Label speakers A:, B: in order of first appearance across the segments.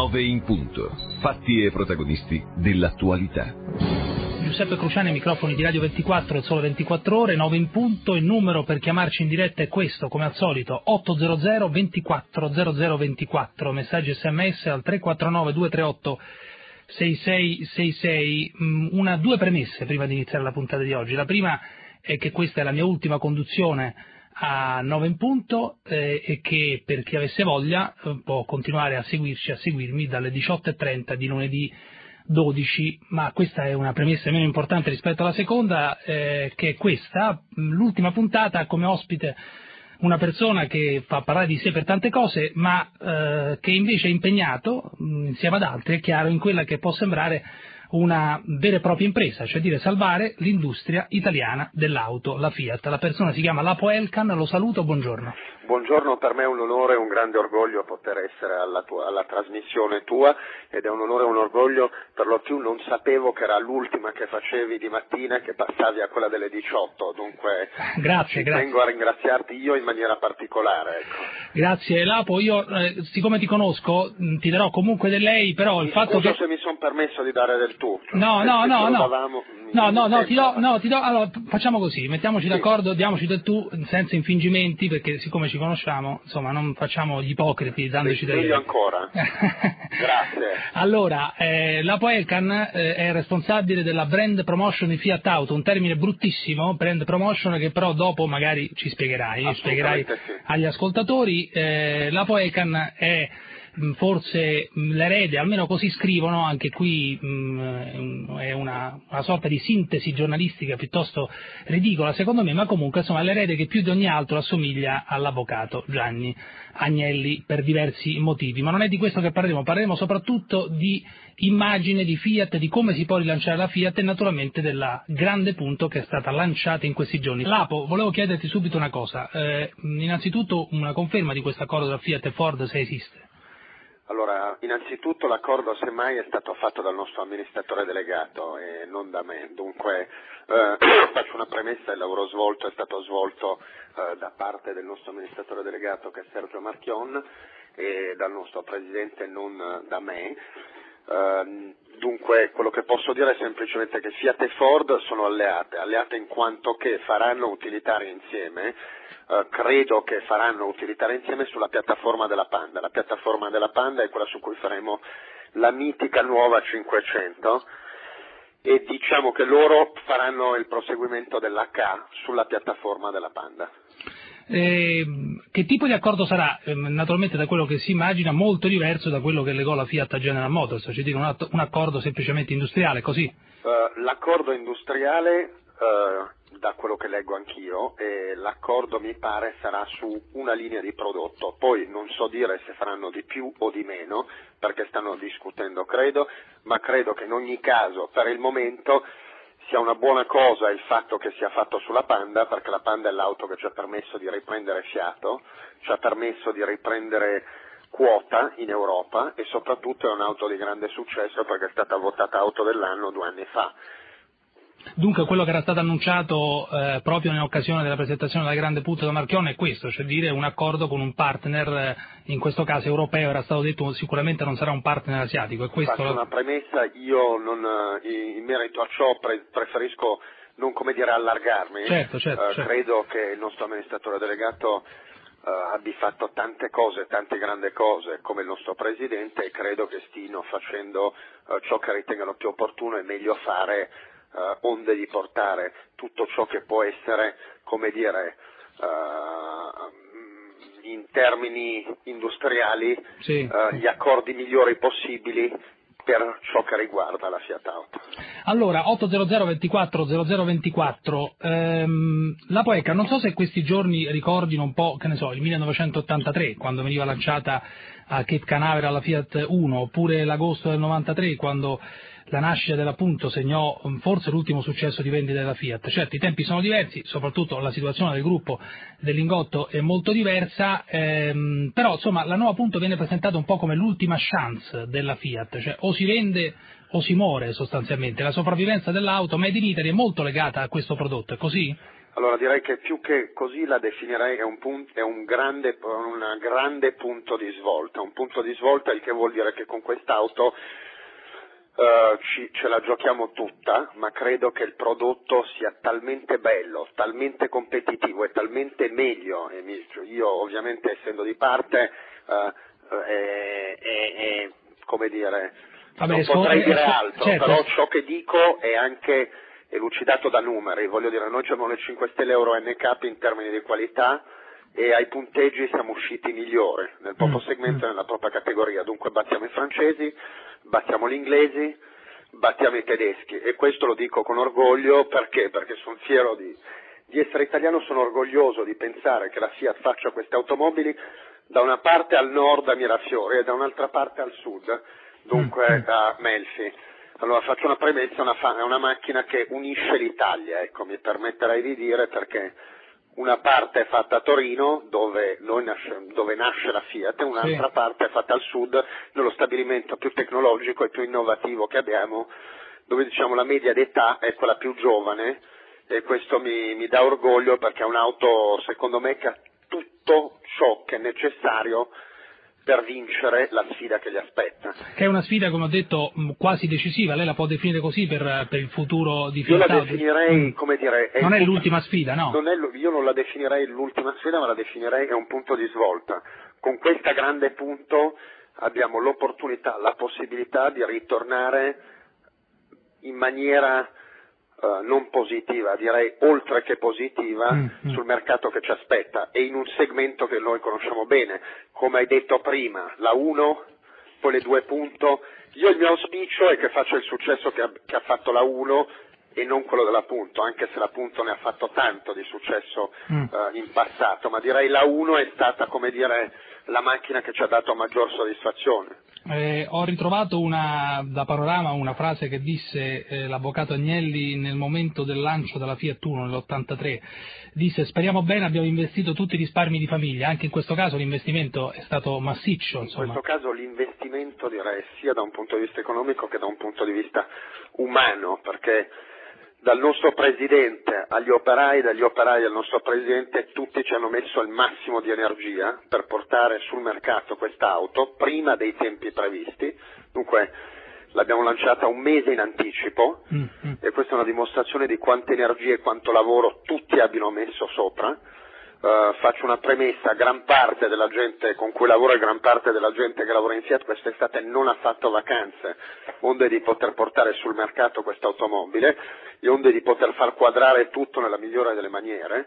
A: 9 in punto. Fatti e protagonisti dell'attualità.
B: Giuseppe Cruciani, microfoni di Radio 24 e Sole 24 Ore, 9 in punto. Il numero per chiamarci in diretta è questo, come al solito, 800 24 0024. Messaggi SMS al 349 238 6666. Due premesse prima di iniziare la puntata di oggi. La prima è che questa è la mia ultima conduzione a 9 in punto e che per chi avesse voglia può continuare a seguirmi dalle 18:30 di lunedì 12, ma questa è una premessa meno importante rispetto alla seconda, che è questa. L'ultima puntata ha come ospite una persona che fa parlare di sé per tante cose, ma che invece è impegnato, insieme ad altri, è chiaro, in quella che può sembrare una vera e propria impresa, cioè dire salvare l'industria italiana dell'auto, la Fiat. La persona si chiama Lapo Elkan, lo saluto, buongiorno.
C: Buongiorno, per me è un onore e un grande orgoglio poter essere alla trasmissione tua, ed è un onore e un orgoglio, per lo più non sapevo che era l'ultima che facevi di mattina e che passavi a quella delle 18, dunque
B: grazie.
C: Tengo a ringraziarti io in maniera particolare. Ecco.
B: Grazie Lapo, io siccome ti conosco ti darò comunque del lei, però il fatto che...
C: se mi sono permesso di dare del tu.
B: No, ti do, allora facciamo così, mettiamoci d'accordo, diamoci del tu senza infingimenti, perché siccome ci conosciamo, insomma, non facciamo gli ipocriti dandoci del
C: lei. Ancora. Grazie.
B: Allora, Lapo Elkan è responsabile della brand promotion di Fiat Auto, un termine bruttissimo, brand promotion, che però dopo magari ci spiegherai sì. Agli ascoltatori. Lapo Elkan è forse l'erede, almeno così scrivono, anche qui è una sorta di sintesi giornalistica piuttosto ridicola secondo me, ma comunque insomma l'erede che più di ogni altro assomiglia all'avvocato Gianni Agnelli per diversi motivi. Ma non è di questo che parleremo soprattutto di immagine di Fiat, di come si può rilanciare la Fiat e naturalmente del grande punto che è stata lanciata in questi giorni. Lapo, volevo chiederti subito una cosa, innanzitutto una conferma di questo accordo tra Fiat e Ford, se esiste.
C: Allora, innanzitutto l'accordo semmai è stato fatto dal nostro amministratore delegato e non da me, dunque faccio una premessa: il lavoro svolto è stato svolto da parte del nostro amministratore delegato, che è Sergio Marchion, e dal nostro presidente, non da me. Dunque quello che posso dire è semplicemente che Fiat e Ford sono alleate in quanto che faranno utilitaria insieme. Credo che faranno utilità insieme sulla piattaforma della Panda. La piattaforma della Panda è quella su cui faremo la mitica nuova 500, e diciamo che loro faranno il proseguimento dell'H sulla piattaforma della Panda.
B: Che tipo di accordo sarà? Naturalmente, da quello che si immagina, molto diverso da quello che legò la Fiat a General Motors, cioè dire un accordo semplicemente industriale, così?
C: L'accordo industriale, da quello che leggo anch'io, l'accordo mi pare sarà su una linea di prodotto, poi non so dire se faranno di più o di meno, perché stanno discutendo, credo, ma credo che in ogni caso per il momento sia una buona cosa il fatto che sia fatto sulla Panda, perché la Panda è l'auto che ci ha permesso di riprendere fiato, ci ha permesso di riprendere quota in Europa, e soprattutto è un'auto di grande successo perché è stata votata auto dell'anno 2 anni fa.
B: Dunque quello che era stato annunciato proprio in occasione della presentazione della grande punta da Marchionne è questo, cioè dire un accordo con un partner, in questo caso europeo, era stato detto sicuramente non sarà un partner asiatico.
C: Faccio una premessa, io in merito a ciò preferisco non allargarmi.
B: Certo.
C: Credo che il nostro amministratore delegato abbia fatto tante grandi cose come il nostro presidente, e credo che stiano facendo ciò che ritengano più opportuno e meglio fare, onde di portare tutto ciò che può essere, in termini industriali, gli accordi migliori possibili per ciò che riguarda la Fiat Auto.
B: Allora, 800 24 0024, Lapo Elkan, non so se questi giorni ricordino un po', il 1983, quando veniva lanciata a Cape Canaveral la Fiat 1, oppure l'agosto del 93, quando la nascita dell'appunto segnò forse l'ultimo successo di vendita della Fiat. Certo, i tempi sono diversi, soprattutto la situazione del gruppo del Lingotto è molto diversa, però insomma la nuova punto viene presentata un po' come l'ultima chance della Fiat, cioè o si vende o si muore sostanzialmente. La sopravvivenza dell'auto made in Italy è molto legata a questo prodotto, è così?
C: Allora direi che più che così la definirei è un grande punto di svolta, un punto di svolta, il che vuol dire che con quest'auto ce la giochiamo tutta, ma credo che il prodotto sia talmente bello, talmente competitivo e talmente meglio, e io ovviamente essendo di parte, come dire, non potrei dire altro, certo. Però ciò che dico è anche elucidato da numeri, voglio dire, noi abbiamo le 5 stelle Euro NCAP in termini di qualità e ai punteggi siamo usciti migliori nel proprio segmento e nella propria categoria, dunque battiamo i francesi, battiamo gli inglesi, battiamo i tedeschi, e questo lo dico con orgoglio perché sono fiero di essere italiano, sono orgoglioso di pensare che la Fiat faccia queste automobili da una parte al nord a Mirafiori e da un'altra parte al sud, dunque a Melfi. Allora faccio una premessa, è una macchina che unisce l'Italia, ecco, mi permetterei di dire, perché una parte è fatta a Torino, dove nasce la Fiat, e un'altra parte è fatta al sud, nello stabilimento più tecnologico e più innovativo che abbiamo, dove diciamo la media d'età è quella più giovane, e questo mi dà orgoglio, perché è un'auto secondo me che ha tutto ciò che è necessario per vincere la sfida che gli aspetta.
B: Che è una sfida, come ho detto, quasi decisiva, lei la può definire così per il futuro di Fiat?
C: Io la definirei, come dire...
B: Non è l'ultima sfida, no?
C: Io non la definirei l'ultima sfida, ma la definirei è un punto di svolta. Con questo grande punto abbiamo l'opportunità, la possibilità di ritornare in maniera non positiva, direi oltre che positiva, sul mercato che ci aspetta, e in un segmento che noi conosciamo bene, come hai detto prima, la 1, poi le 2 punto. Il mio auspicio è che faccia il successo che ha fatto la 1 e non quello della punto, anche se la punto ne ha fatto tanto di successo in passato, ma direi la 1 è stata, come dire, la macchina che ci ha dato maggior soddisfazione.
B: Ho ritrovato da Panorama una frase che disse l'avvocato Agnelli nel momento del lancio della Fiat Uno nell'83, disse: speriamo bene, abbiamo investito tutti i risparmi di famiglia. Anche in questo caso l'investimento è stato massiccio, insomma.
C: In questo caso l'investimento, direi, sia da un punto di vista economico che da un punto di vista umano, perché dal nostro presidente agli operai, dagli operai al nostro presidente, tutti ci hanno messo il massimo di energia per portare sul mercato quest'auto prima dei tempi previsti, dunque l'abbiamo lanciata un mese in anticipo e questa è una dimostrazione di quanta energia e quanto lavoro tutti abbiano messo sopra. Faccio una premessa: gran parte della gente con cui lavoro e gran parte della gente che lavora in Fiat quest'estate non ha fatto vacanze, onde di poter portare sul mercato questa automobile e onde di poter far quadrare tutto nella migliore delle maniere,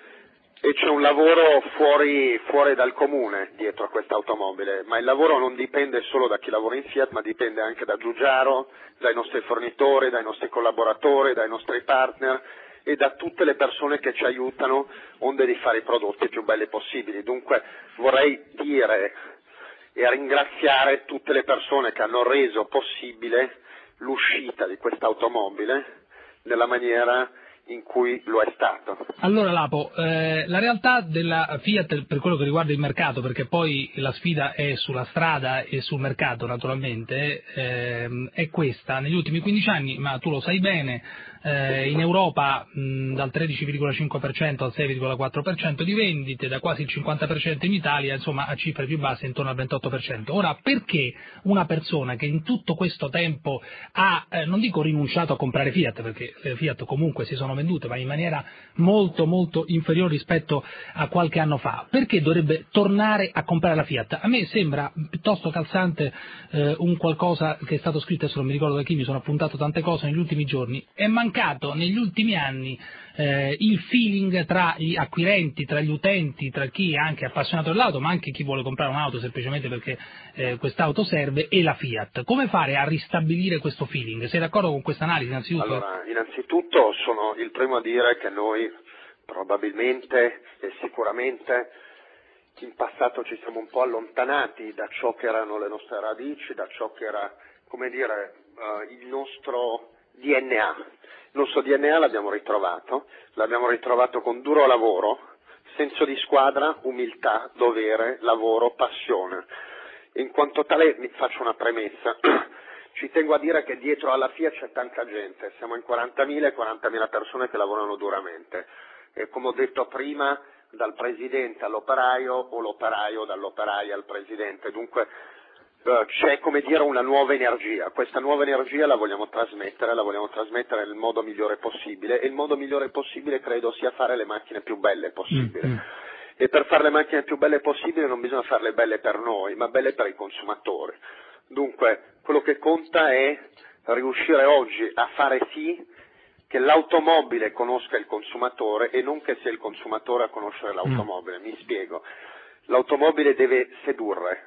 C: e c'è un lavoro fuori dal comune dietro a questa automobile, ma il lavoro non dipende solo da chi lavora in Fiat, ma dipende anche da Giugiaro, dai nostri fornitori, dai nostri collaboratori, dai nostri partner e da tutte le persone che ci aiutano onde di fare i prodotti più belli possibili. Dunque vorrei dire e ringraziare tutte le persone che hanno reso possibile l'uscita di questa automobile nella maniera in cui lo è stato.
B: Allora Lapo, la realtà della Fiat per quello che riguarda il mercato, perché poi la sfida è sulla strada e sul mercato naturalmente, è questa: negli ultimi 15 anni, ma tu lo sai bene, in Europa dal 13,5% al 6,4% di vendite, da quasi il 50% in Italia, insomma a cifre più basse intorno al 28%. Ora, perché una persona che in tutto questo tempo ha, non dico rinunciato a comprare Fiat, perché le Fiat comunque si sono vendute, ma in maniera molto molto inferiore rispetto a qualche anno fa, perché dovrebbe tornare a comprare la Fiat? A me sembra piuttosto calzante un qualcosa che è stato scritto, adesso non mi ricordo da chi, mi sono appuntato tante cose negli ultimi giorni. È mancato negli ultimi anni il feeling tra gli acquirenti, tra gli utenti, tra chi è anche appassionato dell'auto, ma anche chi vuole comprare un'auto semplicemente perché quest'auto serve, e la Fiat. Come fare a ristabilire questo feeling? Sei d'accordo con questa analisi innanzitutto?
C: Allora, innanzitutto sono il primo a dire che noi probabilmente e sicuramente in passato ci siamo un po' allontanati da ciò che erano le nostre radici, da ciò che era, come dire, il nostro DNA. Il nostro DNA l'abbiamo ritrovato con duro lavoro, senso di squadra, umiltà, dovere, lavoro, passione. In quanto tale mi faccio una premessa. Ci tengo a dire che dietro alla Fiat c'è tanta gente, siamo in 40.000 persone che lavorano duramente. come ho detto prima, dal presidente all'operaio o l'operaio dall'operaio al presidente. Dunque c'è, come dire, una nuova energia. Questa nuova energia la vogliamo trasmettere nel modo migliore possibile, e il modo migliore possibile credo sia fare le macchine più belle possibili. E per fare le macchine più belle possibili non bisogna farle belle per noi, ma belle per i consumatori. Dunque quello che conta è riuscire oggi a fare sì che l'automobile conosca il consumatore e non che sia il consumatore a conoscere l'automobile. Mi spiego. L'automobile deve sedurre,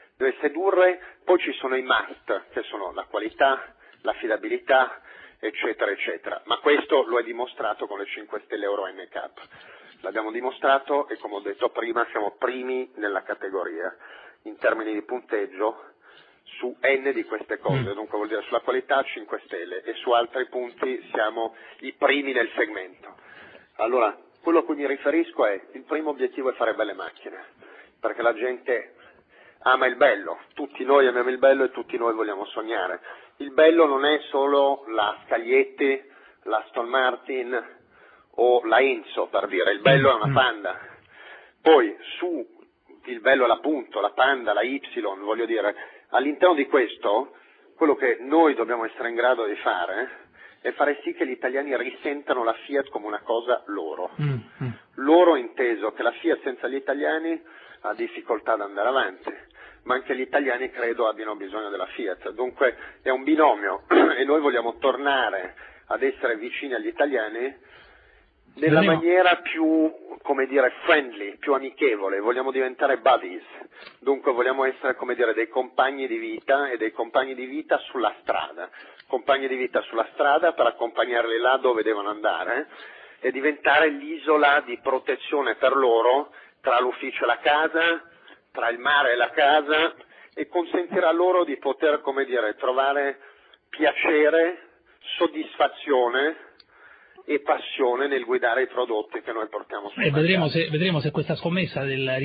C: poi ci sono i must, che sono la qualità, l'affidabilità, eccetera, eccetera. Ma questo lo è dimostrato con le 5 Stelle Euro NCAP. L'abbiamo dimostrato e, come ho detto prima, siamo primi nella categoria in termini di punteggio su N di queste cose, dunque vuol dire sulla qualità 5 stelle e su altri punti siamo i primi nel segmento. Allora, quello a cui mi riferisco è: il primo obiettivo è fare belle macchine, perché la gente ama il bello, tutti noi amiamo il bello e tutti noi vogliamo sognare. Il bello non è solo la Scaglietti, la Aston Martin o la Enzo, per dire, il bello è una Panda. Poi su il bello è la Punto, la Panda, la Y, voglio dire, all'interno di questo, quello che noi dobbiamo essere in grado di fare è fare sì che gli italiani risentano la Fiat come una cosa loro. Loro inteso che la Fiat senza gli italiani ha difficoltà ad andare avanti, ma anche gli italiani credo abbiano bisogno della Fiat. Dunque è un binomio e noi vogliamo tornare ad essere vicini agli italiani nella maniera più, come dire, friendly, più amichevole. Vogliamo diventare buddies, dunque vogliamo essere, come dire, dei compagni di vita e dei compagni di vita sulla strada, per accompagnarli là dove devono andare e diventare l'isola di protezione per loro tra l'ufficio e la casa, tra il mare e la casa, e consentirà loro di poter, come dire, trovare piacere, soddisfazione e passione nel guidare i prodotti che noi portiamo sul mercato.
B: Vedremo se questa scommessa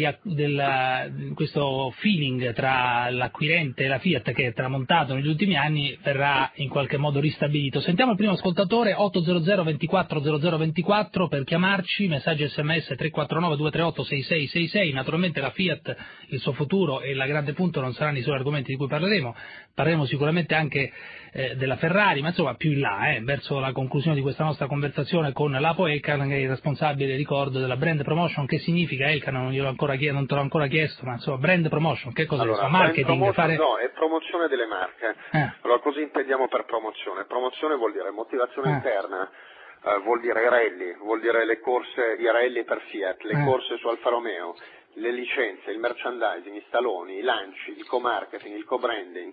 B: questo feeling tra l'acquirente e la Fiat, che è tramontato negli ultimi anni, verrà in qualche modo ristabilito. Sentiamo il primo ascoltatore, 800 24 0024, per chiamarci, messaggi SMS 349 238 6666. Naturalmente la Fiat, il suo futuro e la grande punto non saranno i soli argomenti di cui parleremo sicuramente anche della Ferrari, ma insomma più in là, verso la conclusione di questa nostra conversazione con l'Apo Elkann, che è il responsabile, ricordo, della brand promotion. Che significa, Elkann? Non te l'ho ancora chiesto, ma insomma brand promotion, che cos'è?
C: Allora,
B: marketing?
C: No, è promozione delle marche. Allora, cosa intendiamo per promozione? Promozione vuol dire motivazione interna, vuol dire i rally, vuol dire le corse, i rally per Fiat, le corse su Alfa Romeo, le licenze, il merchandising, i saloni, i lanci, il co-marketing, il co-branding.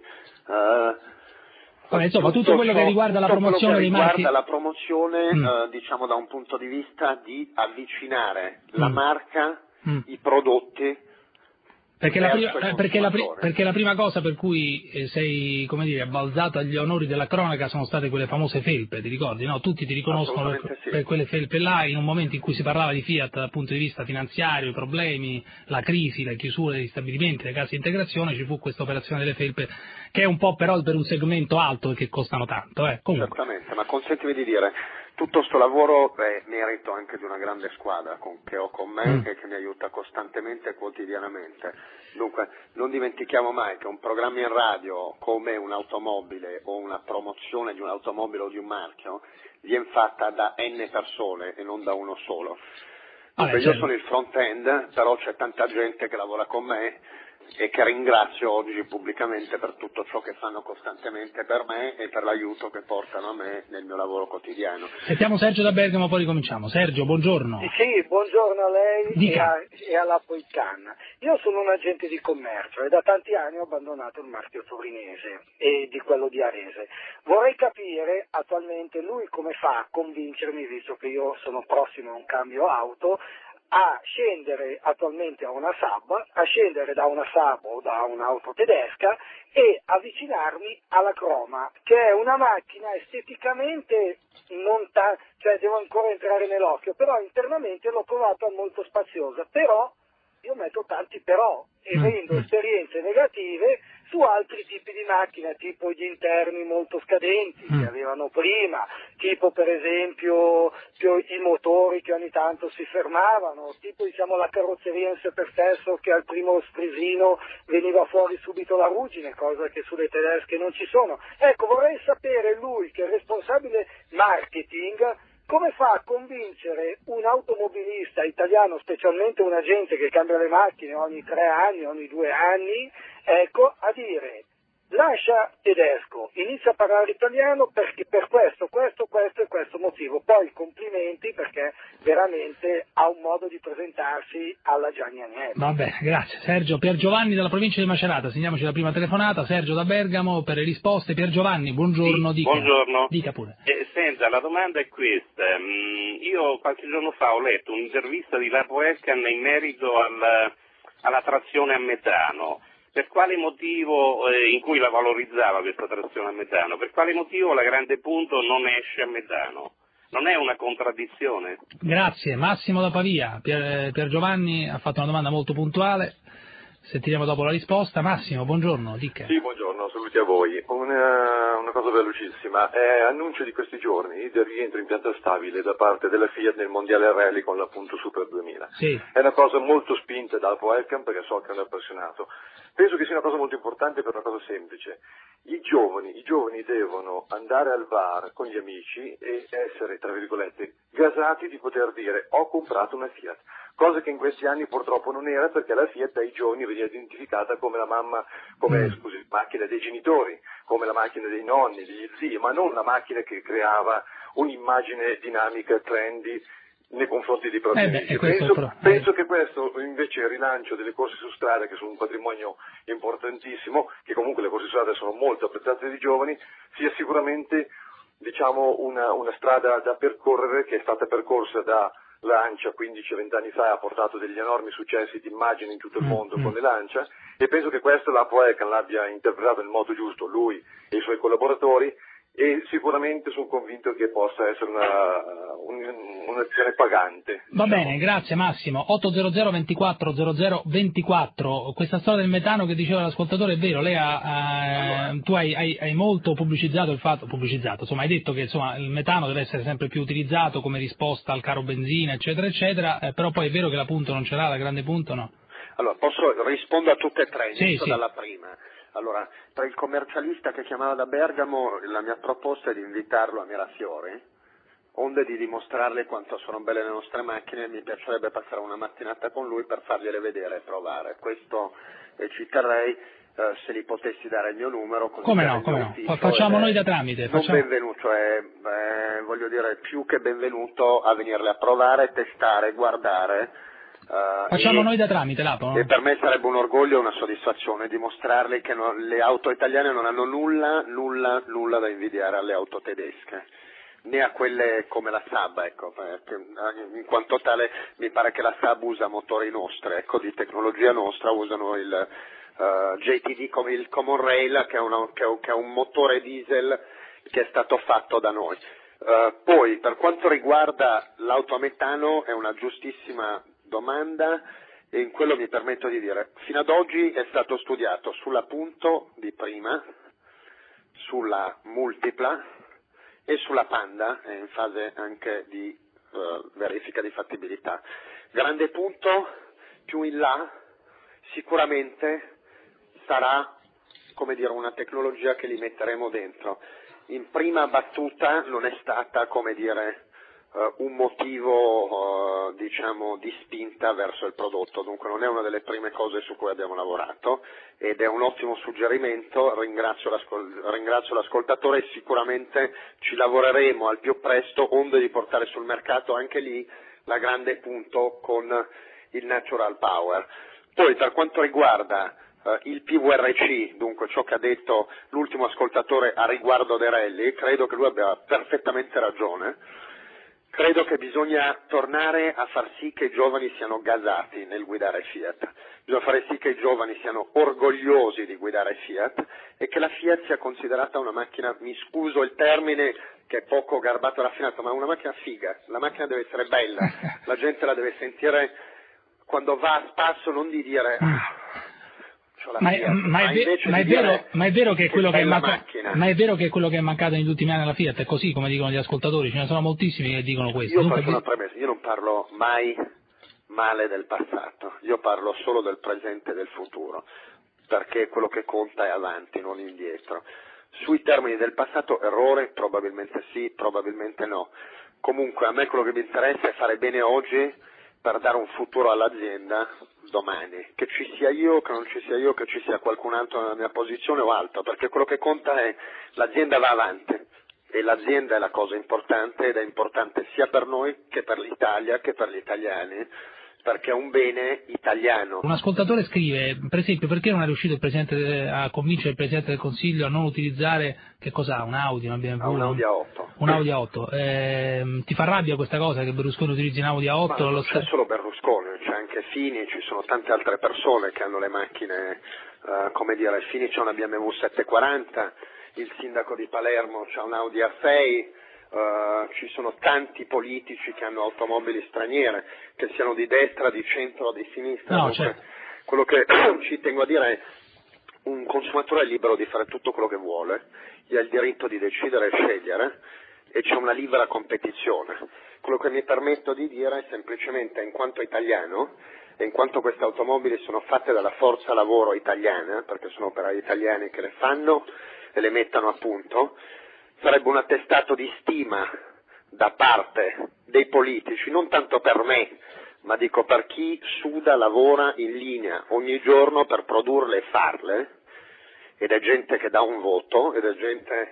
B: Insomma, tutto quello che riguarda la promozione dei marchi.
C: Riguarda la promozione, diciamo, da un punto di vista di avvicinare la marca, i prodotti.
B: Perché la prima cosa per cui sei, come dire, balzato agli onori della cronaca sono state quelle famose felpe, ti ricordi? No? Tutti ti riconoscono per quelle felpe là, in un momento in cui si parlava di Fiat dal punto di vista finanziario, i problemi, la crisi, la chiusura degli stabilimenti, le case di integrazione, ci fu questa operazione delle felpe, che è un po' però per un segmento alto e che costano tanto. Comunque.
C: Certamente, ma consentimi di dire, tutto sto lavoro è merito anche di una grande squadra che ho con me e che mi aiuta costantemente e quotidianamente. Dunque, non dimentichiamo mai che un programma in radio come un'automobile o una promozione di un'automobile o di un marchio viene fatta da N persone e non da uno solo. Dunque, io sono il front-end, però c'è tanta gente che lavora con me e che ringrazio oggi pubblicamente per tutto ciò che fanno costantemente per me e per l'aiuto che portano a me nel mio lavoro quotidiano.
B: Sentiamo Sergio da Bergamo, poi ricominciamo. Sergio, buongiorno.
D: Sì, buongiorno a lei e all'Apo Elkann. Io sono un agente di commercio e da tanti anni ho abbandonato il marchio torinese e di quello di Arese. Vorrei capire attualmente lui come fa a convincermi, visto che io sono prossimo a un cambio auto, a scendere attualmente a una Saab, a scendere da una Saab o da un'auto tedesca e avvicinarmi alla Croma, che è una macchina esteticamente cioè devo ancora entrare nell'occhio, però internamente l'ho trovata molto spaziosa, però io metto tanti però e avendo esperienze negative su altri tipi di macchina, tipo gli interni molto scadenti che avevano prima, tipo per esempio i motori che ogni tanto si fermavano, tipo diciamo la carrozzeria in sé per stesso che al primo strisino veniva fuori subito la ruggine, cosa che sulle tedesche non ci sono. Ecco, vorrei sapere lui, che è responsabile marketing, come fa a convincere un automobilista italiano, specialmente un agente che cambia le macchine ogni 3 anni, ogni 2 anni, ecco, a dire lascia tedesco, inizia a parlare italiano perché per questo e questo motivo. Poi complimenti perché veramente ha un modo di presentarsi alla Gianni Agnelli.
B: Va bene, grazie. Sergio Piergiovanni dalla provincia di Macerata, segniamoci la prima telefonata. Sergio da Bergamo per le risposte. Piergiovanni, buongiorno.
E: Sì, buongiorno.
B: Dica pure.
E: Senta, la domanda è questa. Io qualche giorno fa ho letto un'intervista di Lapo Elkann in merito alla trazione a metano. Per quale motivo, in cui la valorizzava questa trazione a metano, per quale motivo la Grande Punto non esce a metano? Non è una contraddizione?
B: Grazie. Massimo da Pavia. Piergiovanni ha fatto una domanda molto puntuale, sentiremo dopo la risposta. Massimo, buongiorno, dica.
F: Sì, buongiorno, saluti a voi. Una cosa velocissima, annuncio di questi giorni del rientro in pianta stabile da parte della Fiat nel Mondiale Rally con la Punto Super 2000.
B: Sì.
F: È una cosa molto spinta da Lapo Elkann perché so che è un appassionato. Penso che sia una cosa molto importante per una cosa semplice. I giovani devono andare al bar con gli amici e essere, tra virgolette, gasati di poter dire ho comprato una Fiat. Cosa che in questi anni purtroppo non era, perché la Fiat dai giovani veniva identificata come la macchina dei genitori, come la macchina dei nonni, degli zii, ma non la macchina che creava un'immagine dinamica, trendy, nei confronti dei propri amici. Penso che questo invece il rilancio delle corse su strada, che sono un patrimonio importantissimo, che comunque le corse su strada sono molto apprezzate dai giovani, sia sicuramente una strada da percorrere, che è stata percorsa da Lancia 15-20 anni fa, ha portato degli enormi successi di immagine in tutto il mondo con le Lancia, e penso che questo Lapo Elkann l'abbia interpretato nel modo giusto, lui e i suoi collaboratori, e sicuramente sono convinto che possa essere un'azione pagante.
B: Va bene, grazie Massimo. 800 24 00 24. Questa storia del metano che diceva l'ascoltatore è vero, tu hai molto pubblicizzato il fatto, insomma hai detto che insomma il metano deve essere sempre più utilizzato come risposta al caro benzina, eccetera, eccetera, però poi è vero che la Punto non ce l'ha, la Grande Punto no.
C: Allora, rispondo a tutte e tre, inizio
B: sì.
C: dalla prima. Allora, tra il commercialista che chiamava da Bergamo, la mia proposta è di invitarlo a Mirafiori, onde di dimostrarle quanto sono belle le nostre macchine. Mi piacerebbe passare una mattinata con lui per fargliele vedere e provare. Questo ci terrei, se gli potessi dare il mio numero. Così come no.
B: Facciamo noi da tramite.
C: Benvenuto, voglio dire, più che benvenuto a venirle a provare, testare, guardare.
B: Facciamo noi da tramite, Lapo.
C: E per me sarebbe un orgoglio e una soddisfazione dimostrarle che le auto italiane non hanno nulla da invidiare alle auto tedesche, né a quelle come la Saab, ecco, in quanto tale mi pare che la Saab usa motori nostri, ecco, di tecnologia nostra, usano il JTD come il Common Rail, che è un motore diesel che è stato fatto da noi. Poi per quanto riguarda l'auto a metano è una giustissima domanda, e in quello mi permetto di dire, fino ad oggi è stato studiato sulla Punto di prima, sulla Multipla e sulla Panda, è in fase anche di verifica di fattibilità. Grande Punto più in là sicuramente sarà, come dire, una tecnologia che li metteremo dentro. In prima battuta non è stata, come dire, un motivo diciamo di spinta verso il prodotto, dunque non è una delle prime cose su cui abbiamo lavorato, ed è un ottimo suggerimento. Ringrazio l'ascoltatore e sicuramente ci lavoreremo al più presto onde di portare sul mercato anche lì la Grande Punto con il Natural Power. Poi per quanto riguarda il PVRC, dunque ciò che ha detto l'ultimo ascoltatore a riguardo dei rally, credo che lui abbia perfettamente ragione. Credo che bisogna tornare a far sì che i giovani siano gasati nel guidare Fiat, bisogna fare sì che i giovani siano orgogliosi di guidare Fiat e che la Fiat sia considerata una macchina, mi scuso il termine che è poco garbato e raffinato, ma una macchina figa. La macchina deve essere bella, la gente la deve sentire quando va a spasso, non di dire faccio la
B: Ma
C: Fiat.
B: è vero che è quello che è
C: mancato
B: mancato negli ultimi anni alla Fiat, è così come dicono gli ascoltatori, ce ne sono moltissimi che dicono questo.
C: Io faccio una premessa, io non parlo mai male del passato, io parlo solo del presente e del futuro, perché quello che conta è avanti, non indietro. Sui termini del passato, errore, probabilmente sì, probabilmente no. Comunque a me quello che mi interessa è fare bene oggi per dare un futuro all'azienda domani, che ci sia io, che non ci sia io, che ci sia qualcun altro nella mia posizione o altro, perché quello che conta è l'azienda va avanti e l'azienda è la cosa importante ed è importante sia per noi che per l'Italia che per gli italiani, perché è un bene italiano.
B: Un ascoltatore scrive, per esempio, perché non è riuscito il Presidente a convincere il Presidente del Consiglio a non utilizzare, che cos'ha, un Audi, una BMW?
C: Un Audi A8.
B: Un Audi A8. Ti fa rabbia questa cosa che Berlusconi utilizzi un Audi A8?
C: Ma non c'è solo Berlusconi, c'è anche Fini, ci sono tante altre persone che hanno le macchine, come dire, Fini c'ha una BMW 740, il sindaco di Palermo c'ha un Audi A6, ci sono tanti politici che hanno automobili straniere, che siano di destra, di centro o di sinistra.
B: No, certo.
C: Quello che ci tengo a dire è un consumatore è libero di fare tutto quello che vuole, ha il diritto di decidere e scegliere e c'è una libera competizione. Quello che mi permetto di dire è semplicemente, in quanto italiano e in quanto queste automobili sono fatte dalla forza lavoro italiana, perché sono operai italiani che le fanno e le mettono a punto, sarebbe un attestato di stima da parte dei politici, non tanto per me, ma dico per chi suda, lavora in linea ogni giorno per produrle e farle, ed è gente che dà un voto, ed è gente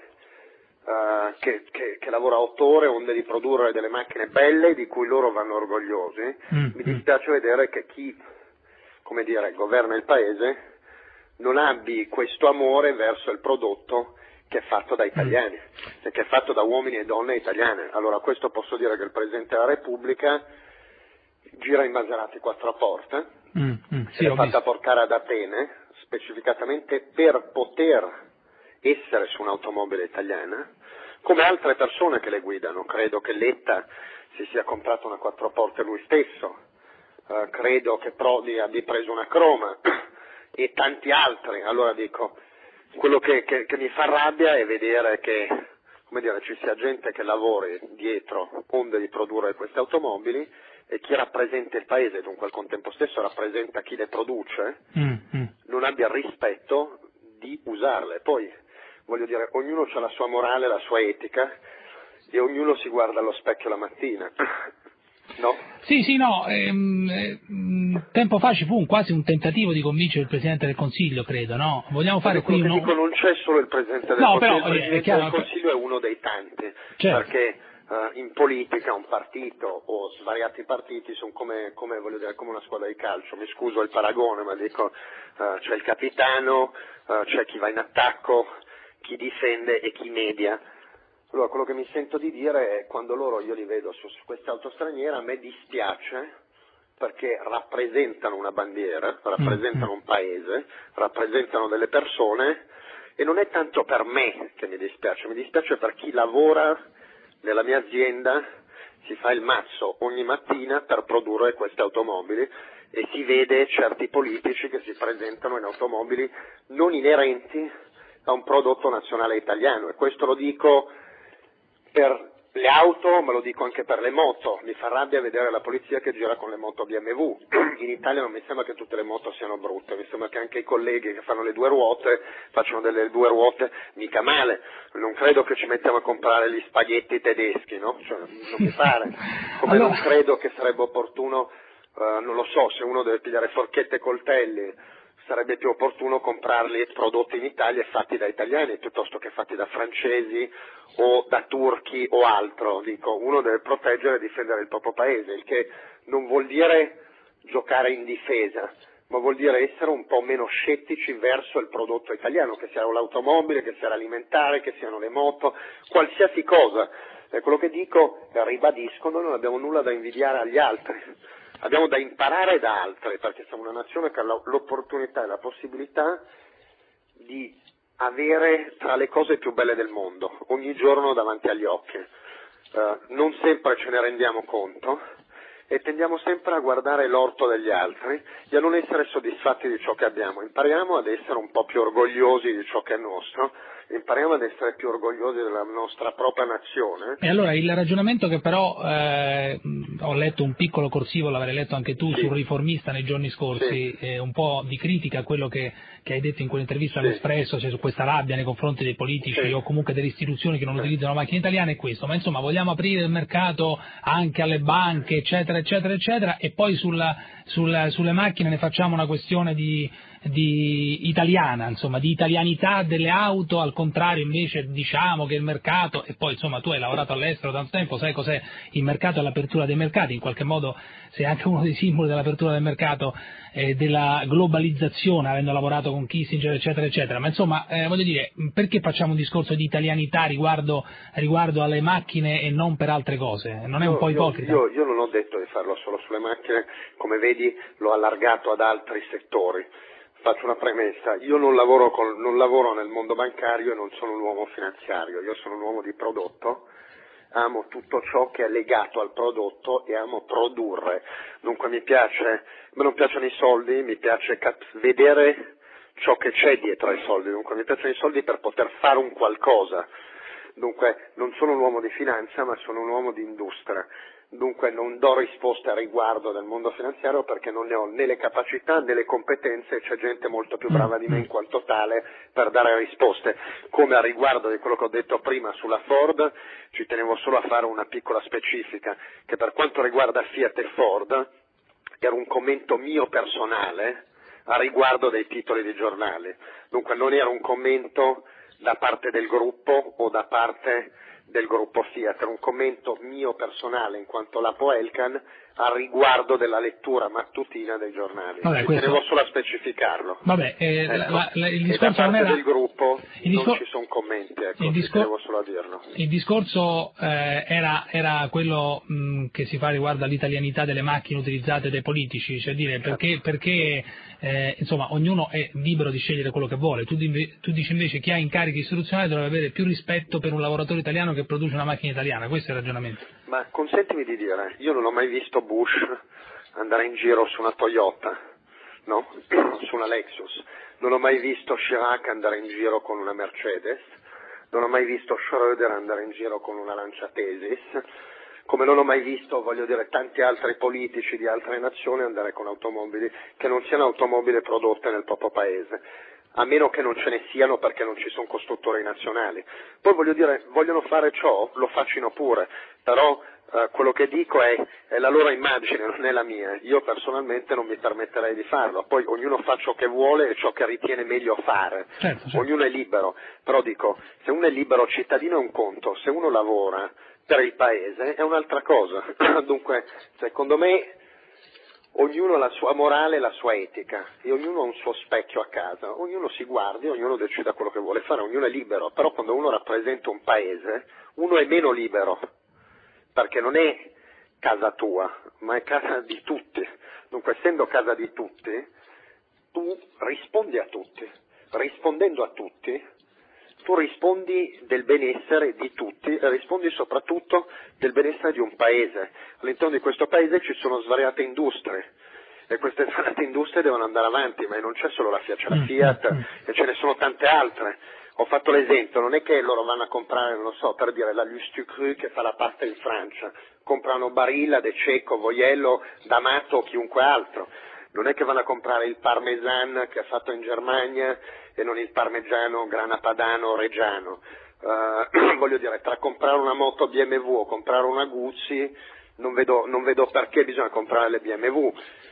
C: che lavora 8 ore onde di produrre delle macchine belle di cui loro vanno orgogliosi. Mi dispiace vedere che chi, come dire, governa il paese non abbia questo amore verso il prodotto che è fatto da italiani, e che è fatto da uomini e donne italiane. Allora questo posso dire che il Presidente della Repubblica gira in Maserati 4 porte, si è fatta portare ad Atene specificatamente per poter essere su un'automobile italiana, come altre persone che le guidano. Credo che Letta si sia comprato una 4 porte lui stesso, credo che Prodi abbia preso una Croma e tanti altri. Allora dico, quello che mi fa rabbia è vedere che, come dire, ci sia gente che lavori dietro onde di produrre queste automobili e chi rappresenta il paese, dunque al contempo stesso rappresenta chi le produce, non abbia il rispetto di usarle. Poi, voglio dire, ognuno ha la sua morale, la sua etica e ognuno si guarda allo specchio la mattina. No?
B: Sì, no, tempo fa ci fu quasi un tentativo di convincere il Presidente del Consiglio, credo, no? Vogliamo fare qui
C: uno... Dico, non c'è solo il Presidente del Consiglio,
B: però,
C: il Presidente del Consiglio è uno dei tanti,
B: certo.
C: Perché in politica un partito o svariati partiti sono come voglio dire, come una squadra di calcio, mi scuso il paragone, ma dico, c'è il capitano, c'è chi va in attacco, chi difende e chi media. Allora, quello che mi sento di dire è, quando io li vedo su queste auto straniere, a me dispiace, perché rappresentano una bandiera, rappresentano un paese, rappresentano delle persone, e non è tanto per me che mi dispiace per chi lavora nella mia azienda, si fa il mazzo ogni mattina per produrre queste automobili, e si vede certi politici che si presentano in automobili non inerenti a un prodotto nazionale italiano, e questo lo dico per le auto, ma lo dico anche per le moto. Mi fa rabbia vedere la polizia che gira con le moto BMW. In Italia non mi sembra che tutte le moto siano brutte, mi sembra che anche i colleghi che fanno le 2 ruote facciano delle 2 ruote mica male. Non credo che ci mettiamo a comprare gli spaghetti tedeschi, no? Cioè, non mi pare. Come non credo che sarebbe opportuno, non lo so, se uno deve pigliare forchette e coltelli, sarebbe più opportuno comprarli prodotti in Italia e fatti da italiani piuttosto che fatti da francesi o da turchi o altro. Dico, uno deve proteggere e difendere il proprio paese, il che non vuol dire giocare in difesa, ma vuol dire essere un po' meno scettici verso il prodotto italiano, che sia l'automobile, che sia l'alimentare, che siano le moto, qualsiasi cosa. E quello che dico, ribadisco, noi non abbiamo nulla da invidiare agli altri. Abbiamo da imparare da altri, perché siamo una nazione che ha l'opportunità e la possibilità di avere tra le cose più belle del mondo, ogni giorno davanti agli occhi. Non sempre ce ne rendiamo conto, e tendiamo sempre a guardare l'orto degli altri e a non essere soddisfatti di ciò che abbiamo. Impariamo ad essere un po' più orgogliosi di ciò che è nostro, impariamo ad essere più orgogliosi della nostra propria nazione.
B: E allora il ragionamento che però ho letto un piccolo corsivo, l'avrei letto anche tu, sul Riformista nei giorni scorsi, un po' di critica a quello che hai detto in quell'intervista all'Espresso, cioè su questa rabbia nei confronti dei politici o comunque delle istituzioni che non utilizzano la macchina italiana, è questo, ma insomma vogliamo aprire il mercato anche alle banche, eccetera, eccetera, eccetera, e poi sulle macchine ne facciamo una questione di italiana, insomma, di italianità delle auto, al contrario invece diciamo che il mercato, e poi insomma tu hai lavorato all'estero tanto tempo, sai cos'è il mercato e l'apertura dei mercati, in qualche modo sei anche uno dei simboli dell'apertura del mercato e della globalizzazione, avendo lavorato con Kissinger, eccetera, eccetera, ma insomma voglio dire, perché facciamo un discorso di italianità riguardo alle macchine e non per altre cose? Non è un po' ipocrita?
C: Io non ho detto di farlo solo sulle macchine, come vedi l'ho allargato ad altri settori. Faccio una premessa, io non lavoro nel mondo bancario e non sono un uomo finanziario, io sono un uomo di prodotto, amo tutto ciò che è legato al prodotto e amo produrre, dunque non piacciono i soldi, mi piace vedere ciò che c'è dietro ai soldi, dunque mi piacciono i soldi per poter fare un qualcosa, dunque non sono un uomo di finanza ma sono un uomo di industria. Dunque non do risposte a riguardo del mondo finanziario perché non ne ho né le capacità né le competenze e c'è gente molto più brava di me in quanto tale per dare risposte. Come a riguardo di quello che ho detto prima sulla Ford, ci tenevo solo a fare una piccola specifica, che per quanto riguarda Fiat e Ford era un commento mio personale a riguardo dei titoli di giornali. Dunque non era un commento da parte del gruppo o da parte del gruppo Fiat, era un commento mio personale in quanto Lapo Elkann a riguardo della lettura mattutina dei giornali. Tenevo solo a specificarlo.
B: Vabbè, il discorso
C: da
B: non era
C: del gruppo non ci sono commenti, ecco, tenevo solo a dirlo.
B: Il discorso era quello che si fa riguardo all'italianità delle macchine utilizzate dai politici, cioè dire perché insomma ognuno è libero di scegliere quello che vuole. Tu dici invece chi ha incarichi istituzionali dovrebbe avere più rispetto per un lavoratore italiano che produce una macchina italiana, questo è il ragionamento.
C: Ma consentimi di dire, io non ho mai visto Bush andare in giro su una Toyota, no? Su una Lexus, non ho mai visto Chirac andare in giro con una Mercedes, non ho mai visto Schröder andare in giro con una Lancia Tesis, come non ho mai visto, voglio dire, tanti altri politici di altre nazioni andare con automobili che non siano automobili prodotte nel proprio paese, a meno che non ce ne siano perché non ci sono costruttori nazionali. Poi voglio dire, vogliono fare ciò, lo facciano pure, però quello che dico è la loro immagine, non è la mia. Io personalmente non mi permetterei di farlo, poi ognuno fa ciò che vuole e ciò che ritiene meglio fare, certo. Ognuno è libero, però dico, se uno è libero cittadino è un conto, se uno lavora per il paese è un'altra cosa. Dunque, secondo me, ognuno ha la sua morale e la sua etica e ognuno ha un suo specchio a casa, ognuno si guardi, ognuno decida quello che vuole fare, ognuno è libero, però quando uno rappresenta un paese uno è meno libero, perché non è casa tua, ma è casa di tutti. Dunque, essendo casa di tutti, tu rispondi a tutti, rispondendo a tutti tu rispondi del benessere di tutti e rispondi soprattutto del benessere di un paese. All'interno di questo paese ci sono svariate industrie e queste svariate industrie devono andare avanti, ma non c'è solo la Fiat, c'è la Fiat e ce ne sono tante altre. Ho fatto l'esempio, non è che loro vanno a comprare, non lo so, per dire la Lustu Cru che fa la pasta in Francia, comprano Barilla, De Cecco, Voiello, D'Amato o chiunque altro. Non è che vanno a comprare il parmesan che è fatto in Germania e non il parmigiano grana padano o reggiano. Voglio dire, tra comprare una moto BMW o comprare una Guzzi non vedo perché bisogna comprare le BMW.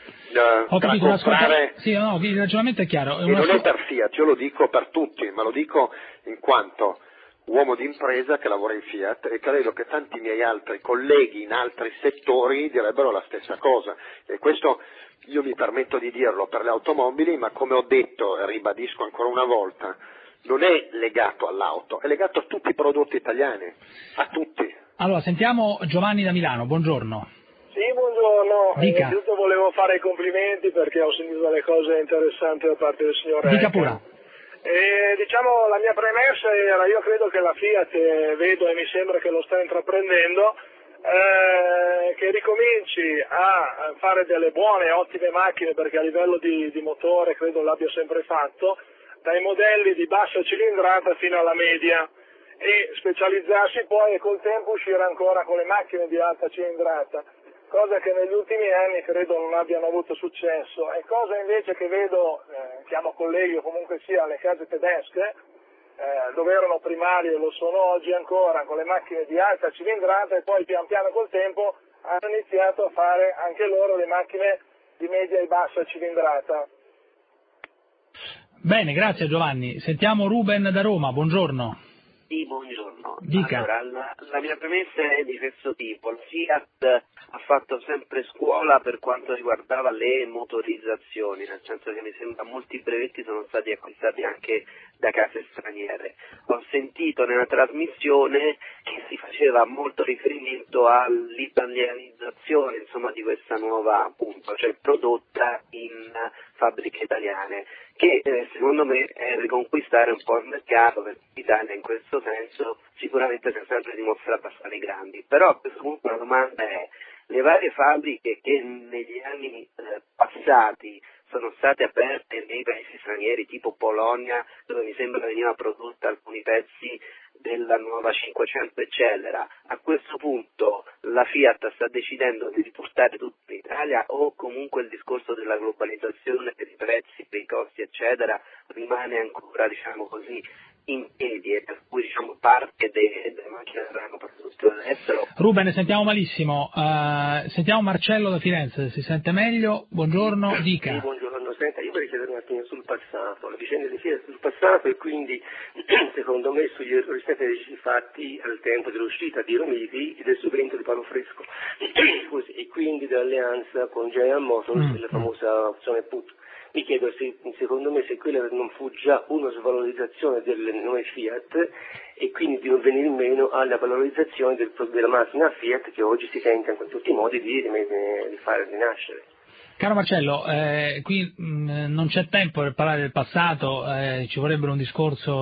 B: Ho capito, comprare... Sì, no, il ragionamento è chiaro.
C: E non è per Fiat, io lo dico per tutti, ma lo dico in quanto uomo di impresa che lavora in Fiat e credo che tanti miei altri colleghi in altri settori direbbero la stessa cosa. E questo io mi permetto di dirlo per le automobili, ma come ho detto e ribadisco ancora una volta, non è legato all'auto, è legato a tutti i prodotti italiani, a tutti.
B: Allora, sentiamo Giovanni da Milano, buongiorno.
G: Sì, buongiorno.
B: Dica.
G: Innanzitutto volevo fare i complimenti perché ho sentito delle cose interessanti da parte del signor
B: Dica
G: Elkann.
B: pure.
G: Diciamo, la mia premessa era, io credo che la Fiat, vedo e mi sembra che lo sta intraprendendo, che ricominci a fare delle buone, ottime macchine, perché a livello di motore credo l'abbia sempre fatto, dai modelli di bassa cilindrata fino alla media, e specializzarsi poi e col tempo uscire ancora con le macchine di alta cilindrata, cosa che negli ultimi anni credo non abbiano avuto successo, e cosa invece che vedo, chiamo colleghi o comunque sia le case tedesche, dove erano primarie e lo sono oggi ancora, con le macchine di alta cilindrata, e poi pian piano col tempo hanno iniziato a fare anche loro le macchine di media e bassa cilindrata.
B: Bene, grazie Giovanni. Sentiamo Ruben da Roma, buongiorno.
H: Sì, buongiorno.
B: Dica.
H: Allora, la mia premessa è di questo tipo. La Fiat ha fatto sempre scuola per quanto riguardava le motorizzazioni, nel senso che mi sembra molti brevetti sono stati acquistati anche da case straniere. Ho sentito nella trasmissione che si faceva molto riferimento all'italianizzazione, insomma, di questa nuova appunto, cioè prodotta in fabbriche italiane, che secondo me è riconquistare un po' il mercato, perché l'Italia in questo senso sicuramente si è sempre dimostrata stare grandi. Però a questo punto la domanda è: le varie fabbriche che negli anni passati sono state aperte nei paesi stranieri tipo Polonia, dove mi sembra veniva prodotta alcuni pezzi della nuova 500 Eccellera, a questo punto la Fiat sta decidendo di riportare tutto in Italia, o comunque il discorso della globalizzazione dei prezzi, dei costi eccetera rimane ancora, diciamo così, in piedi, e per cui diciamo parte delle macchine saranno prodotte all'estero?
B: Ruben, sentiamo malissimo. Sentiamo Marcello da Firenze, si sente meglio? Buongiorno, dica.
I: Sì, buongiorno. Senta, io vorrei chiedere un attimo sul passato, la vicenda di Fiat sul passato, e quindi secondo me sugli errori strategici fatti al tempo dell'uscita di Romiti e del subentro di Paolo Fresco scusi, e quindi dell'alleanza con General Motors, la famosa opzione put. Mi chiedo se, secondo me, se quella non fu già una svalorizzazione del nome Fiat, e quindi di non venire meno alla valorizzazione della macchina Fiat, che oggi si tenta in tutti i modi di fare rinascere.
B: Caro Marcello, qui non c'è tempo per parlare del passato, ci vorrebbe un discorso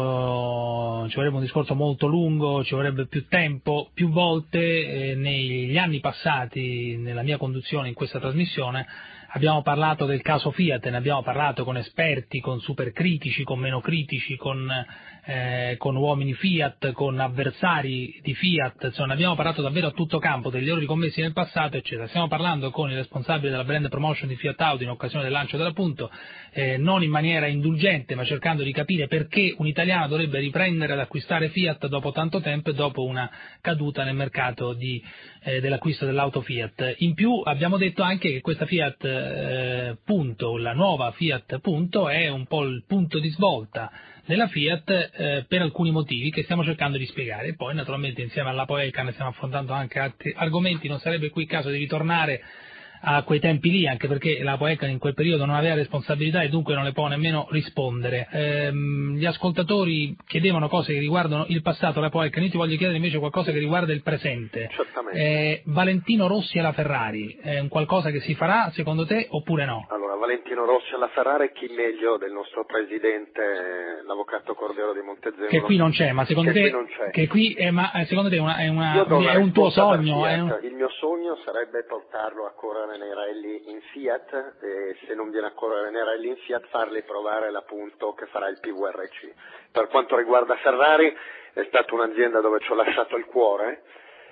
B: molto lungo, ci vorrebbe più tempo. Più volte negli anni passati, nella mia conduzione in questa trasmissione, abbiamo parlato del caso Fiat, ne abbiamo parlato con esperti, con supercritici, con meno critici, con uomini Fiat, con avversari di Fiat, insomma ne abbiamo parlato davvero a tutto campo degli errori commessi nel passato, eccetera. Stiamo parlando con il responsabile della brand promotion di Fiat Auto in occasione del lancio dell'appunto, non in maniera indulgente, ma cercando di capire perché un italiano dovrebbe riprendere ad acquistare Fiat dopo tanto tempo e dopo una caduta nel mercato dell'acquisto dell'auto Fiat. In più abbiamo detto anche che questa Fiat Punto, la nuova Fiat Punto, è un po' il punto di svolta della Fiat per alcuni motivi che stiamo cercando di spiegare. E poi naturalmente insieme alla Poelcan stiamo affrontando anche altri argomenti, non sarebbe qui il caso di ritornare a quei tempi lì, anche perché la Poelcan in quel periodo non aveva responsabilità e dunque non le può nemmeno rispondere. Gli ascoltatori chiedevano cose che riguardano il passato, la Poelcan, io ti voglio chiedere invece qualcosa che riguarda il presente.
C: Certamente.
B: Valentino Rossi alla Ferrari, è un qualcosa che si farà secondo te oppure no?
C: Allora, Valentino Rossi alla Ferrari, chi meglio del nostro presidente, l'avvocato Cordero di Montezemolo?
B: Che qui non c'è, ma secondo te che qui secondo te è un tuo sogno?
C: Il mio sogno sarebbe portarlo a correre nei rally in Fiat, e se non viene a correre nei rally in Fiat fargli provare l'appunto che farà il PVRC. Per quanto riguarda Ferrari, è stata un'azienda dove ci ho lasciato il cuore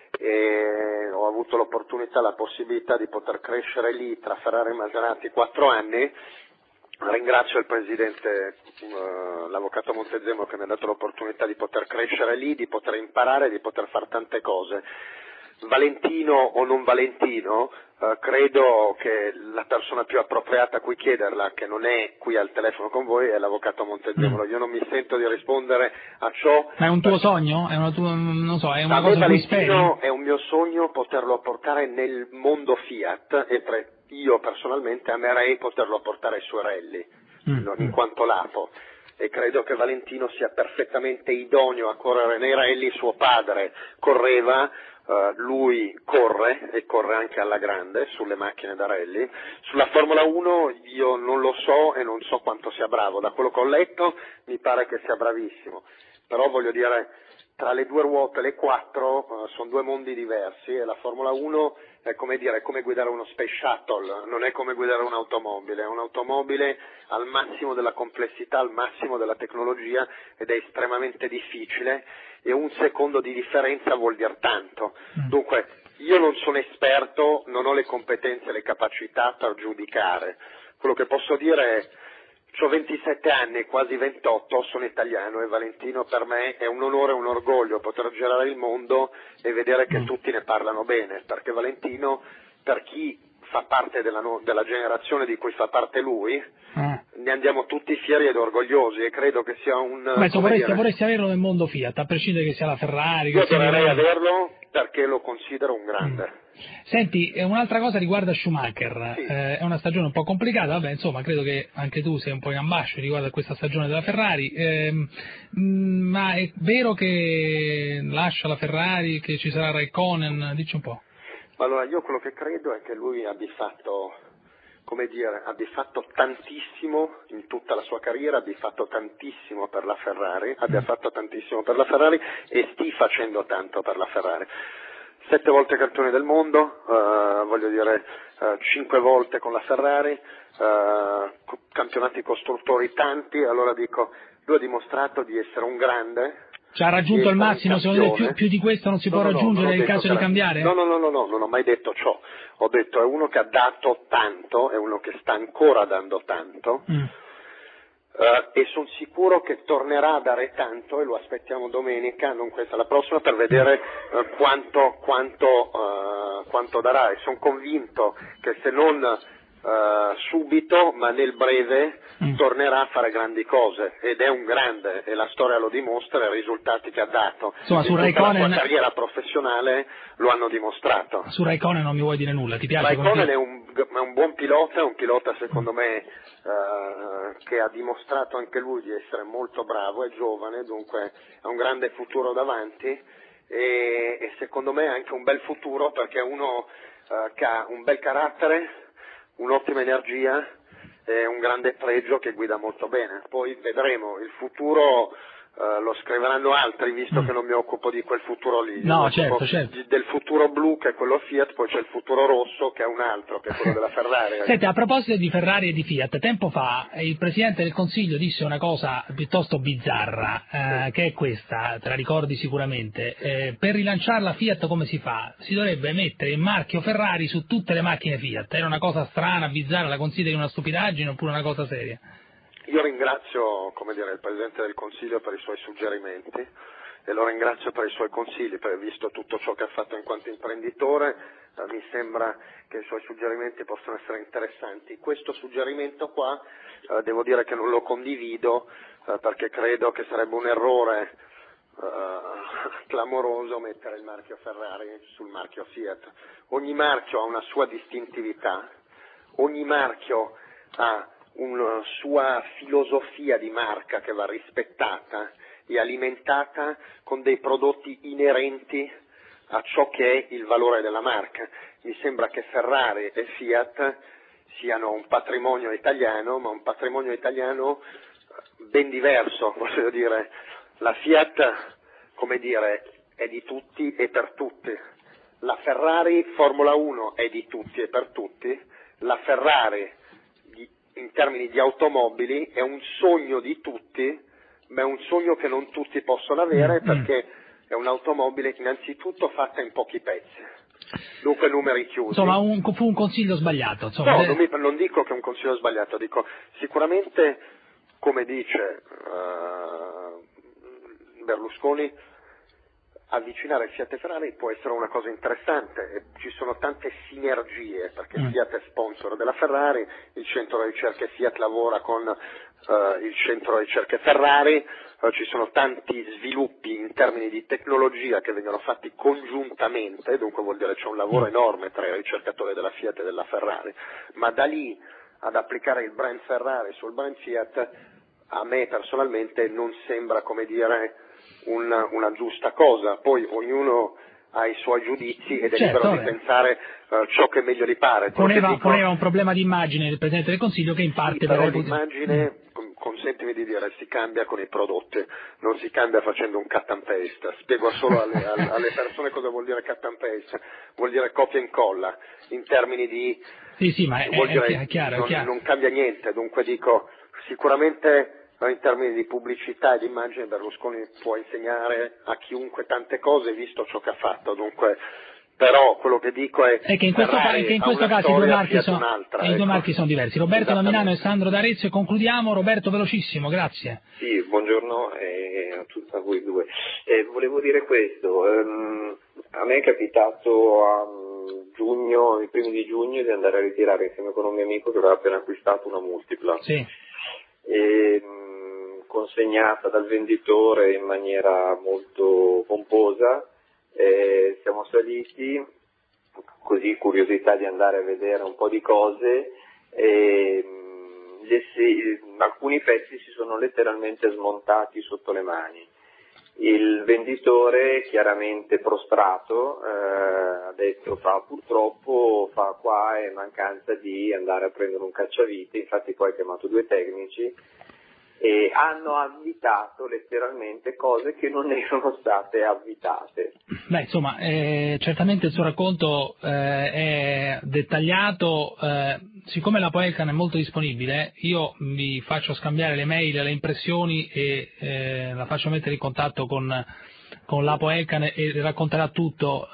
C: e ho avuto l'opportunità, la possibilità di poter crescere lì tra Ferrari e Maserati 4 anni. Ringrazio il presidente, l'avvocato Montezemolo, che mi ha dato l'opportunità di poter crescere lì, di poter imparare, di poter fare tante cose. Valentino o non Valentino, credo che la persona più appropriata a cui chiederla, che non è qui al telefono con voi, è l'avvocato Montezemolo. Io non mi sento di rispondere a ciò.
B: Ma è un tuo sogno? È una cosa in cui speri?
C: È un mio sogno poterlo portare nel mondo Fiat, e io personalmente amerei poterlo portare ai suoi rally, in quanto lapo. E credo che Valentino sia perfettamente idoneo a correre nei rally. Suo padre correva, lui corre, e corre anche alla grande sulle macchine da rally. Sulla Formula 1 io non lo so e non so quanto sia bravo, da quello che ho letto mi pare che sia bravissimo, però voglio dire, tra le due ruote e le quattro sono due mondi diversi, e la Formula 1 è come guidare uno Space Shuttle, non è come guidare un'automobile, è un'automobile al massimo della complessità, al massimo della tecnologia, ed è estremamente difficile, e un secondo di differenza vuol dire tanto. Dunque, io non sono esperto, non ho le competenze e le capacità per giudicare. Quello che posso dire è: ho 27 anni, quasi 28, sono italiano, e Valentino per me è un onore e un orgoglio poter girare il mondo e vedere che tutti ne parlano bene, perché Valentino, per chi fa parte della generazione di cui fa parte lui, ne andiamo tutti fieri ed orgogliosi, e credo che sia
B: vorresti averlo nel mondo Fiat, a prescindere che sia la Ferrari.
C: Io dovrei averlo perché lo considero un grande.
B: Senti, un'altra cosa riguarda Schumacher,
C: sì.
B: È una stagione un po' complicata, vabbè, insomma, credo che anche tu sei un po' in ambascio riguardo a questa stagione della Ferrari, ma è vero che lascia la Ferrari, che ci sarà Raikkonen? Dici un po'.
C: Allora, io quello che credo è che lui abbia fatto tantissimo in tutta la sua carriera, abbia fatto tantissimo per la Ferrari, e stia facendo tanto per la Ferrari. 7 volte campione del mondo, 5 volte con la Ferrari, campionati costruttori tanti, allora dico, lui ha dimostrato di essere un grande.
B: Cioè ha raggiunto il massimo, secondo te più di questo non si può raggiungere in caso di cambiare?
C: No, non ho mai detto ciò. Ho detto è uno che ha dato tanto, è uno che sta ancora dando tanto, e sono sicuro che tornerà a dare tanto, e lo aspettiamo domenica, non questa, la prossima, per vedere quanto darà, e sono convinto che se non subito, ma nel breve, tornerà a fare grandi cose, ed è un grande, e la storia lo dimostra, i risultati che ha dato.
B: Insomma, su Raikkonen,
C: la sua carriera professionale lo hanno dimostrato.
B: Su Raikkonen non mi vuoi dire nulla, ti piace?
C: Raikkonen è un buon pilota, è un pilota secondo me che ha dimostrato anche lui di essere molto bravo, è giovane, dunque ha un grande futuro davanti, e secondo me anche un bel futuro, perché è uno che ha un bel carattere, un'ottima energia e un grande pregio, che guida molto bene. Poi vedremo, il futuro lo scriveranno altri, visto che non mi occupo di quel futuro lì.
B: No, certo.
C: Del futuro blu, che è quello Fiat, poi c'è il futuro rosso, che è un altro, che è quello della Ferrari.
B: Senti, a proposito di Ferrari e di Fiat, tempo fa il Presidente del Consiglio disse una cosa piuttosto bizzarra, che è questa, te la ricordi sicuramente: per rilanciare la Fiat come si fa? Si dovrebbe mettere il marchio Ferrari su tutte le macchine Fiat. Era una cosa strana, bizzarra, la consideri una stupidaggine oppure una cosa seria?
C: Io ringrazio, il Presidente del Consiglio per i suoi suggerimenti, e lo ringrazio per i suoi consigli, visto tutto ciò che ha fatto in quanto imprenditore, mi sembra che i suoi suggerimenti possano essere interessanti. Questo suggerimento qua, devo dire che non lo condivido, perché credo che sarebbe un errore clamoroso mettere il marchio Ferrari sul marchio Fiat. Ogni marchio ha una sua distintività, ogni marchio ha una sua filosofia di marca che va rispettata e alimentata con dei prodotti inerenti a ciò che è il valore della marca. Mi sembra che Ferrari e Fiat siano un patrimonio italiano, ma un patrimonio italiano ben diverso, voglio dire. La Fiat, è di tutti e per tutti. La Ferrari Formula 1 è di tutti e per tutti. La Ferrari, in termini di automobili, è un sogno di tutti, ma è un sogno che non tutti possono avere, perché è un'automobile innanzitutto fatta in pochi pezzi, dunque numeri chiusi.
B: Insomma, fu un consiglio sbagliato.
C: Insomma. No, non dico che è un consiglio sbagliato, dico sicuramente, come dice Berlusconi, avvicinare Fiat e Ferrari può essere una cosa interessante, e ci sono tante sinergie, perché Fiat è sponsor della Ferrari, il centro ricerche Fiat lavora con il centro ricerche Ferrari, ci sono tanti sviluppi in termini di tecnologia che vengono fatti congiuntamente, dunque vuol dire c'è un lavoro enorme tra i ricercatori della Fiat e della Ferrari, ma da lì ad applicare il brand Ferrari sul brand Fiat, a me personalmente non sembra, una giusta cosa. Poi ognuno ha i suoi giudizi ed è libero di pensare ciò che meglio gli pare.
B: Poneva un problema di immagine del Presidente del Consiglio, che in parte
C: però l'immagine, consentimi di dire, si cambia con i prodotti, non si cambia facendo un cut and paste. Spiego solo alle persone cosa vuol dire cut and paste. Vuol dire copia e incolla, in termini di...
B: Sì, ma è chiaro.
C: Non cambia niente, dunque dico, sicuramente in termini di pubblicità e di immagine Berlusconi può insegnare a chiunque tante cose, visto ciò che ha fatto, dunque... Però quello che dico è
B: che in questo caso i due marchi sono diversi. Roberto da Milano e Sandro da Arezzo, e concludiamo. Roberto, velocissimo, grazie.
J: Sì, buongiorno a voi due. Volevo dire questo, a me è capitato a giugno, i primi di giugno, di andare a ritirare insieme con un mio amico che aveva appena acquistato una multipla.
B: Sì.
J: Consegnata dal venditore in maniera molto pomposa. Siamo saliti, così curiosità di andare a vedere un po' di cose, alcuni pezzi si sono letteralmente smontati sotto le mani. Il venditore, chiaramente prostrato, ha detto purtroppo qua è mancanza di andare a prendere un cacciavite, infatti poi ha chiamato 2 tecnici e hanno avvitato letteralmente cose che non erano state avvitate.
B: Beh, insomma, certamente il suo racconto è dettagliato. Siccome la Poelcan è molto disponibile, io vi faccio scambiare le mail, le impressioni e la faccio mettere in contatto con la Poelcan e gli racconterà tutto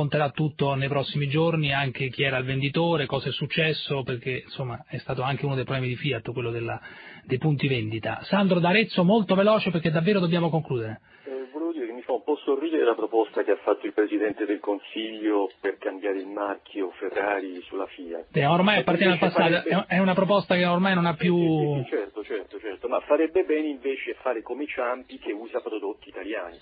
B: nei prossimi giorni, anche chi era il venditore, cosa è successo, perché insomma è stato anche uno dei problemi di Fiat, quello dei punti vendita. Sandro d'Arezzo, molto veloce perché davvero dobbiamo concludere.
K: Volevo dire che mi fa un po' sorridere la proposta che ha fatto il Presidente del Consiglio per cambiare il marchio Ferrari sulla Fiat.
B: Ormai appartiene al passato, è una proposta che ormai non ha più...
K: Sì, certo, ma farebbe bene invece fare come Ciampi, che usa prodotti italiani.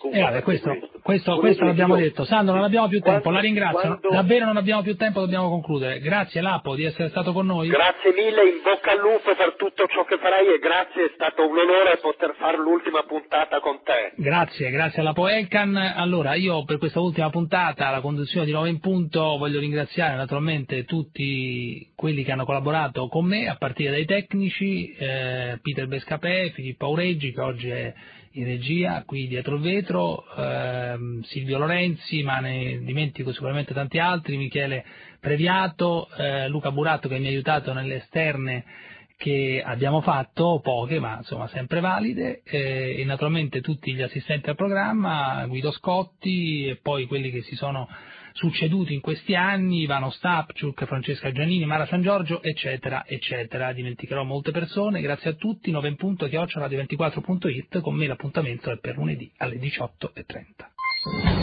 B: Questo l'abbiamo detto. Sandro, non abbiamo più tempo, la ringrazio, davvero non abbiamo più tempo, dobbiamo concludere. Grazie Lapo di essere stato con noi.
C: Grazie mille, in bocca al lupo per tutto ciò che farai e grazie, è stato un onore poter fare l'ultima puntata con te.
B: Grazie alla Poelcan. Allora, io per questa ultima puntata, la conduzione di 9 in punto, voglio ringraziare naturalmente tutti quelli che hanno collaborato con me, a partire dai tecnici, Peter Bescapè, Filippo Aureggi, che oggi è in regia, qui dietro il vetro, Silvio Lorenzi, ma ne dimentico sicuramente tanti altri, Michele Previato, Luca Buratto che mi ha aiutato nelle esterne che abbiamo fatto, poche ma insomma sempre valide, e naturalmente tutti gli assistenti al programma, Guido Scotti e poi quelli che si sono succeduti in questi anni, Ivano Stapciuk, Francesca Giannini, Mara San Giorgio, eccetera. Dimenticherò molte persone. Grazie a tutti. 9 in punto @radio24.it. Con me l'appuntamento è per lunedì alle 18:30.